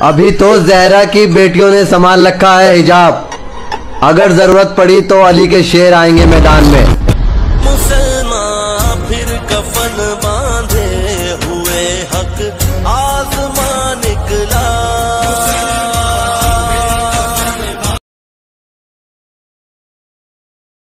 अभी तो जहरा की बेटियों ने संभाल रखा है हिजाब, अगर जरूरत पड़ी तो अली के शेर आएंगे मैदान में। मुसलमान फिर कफन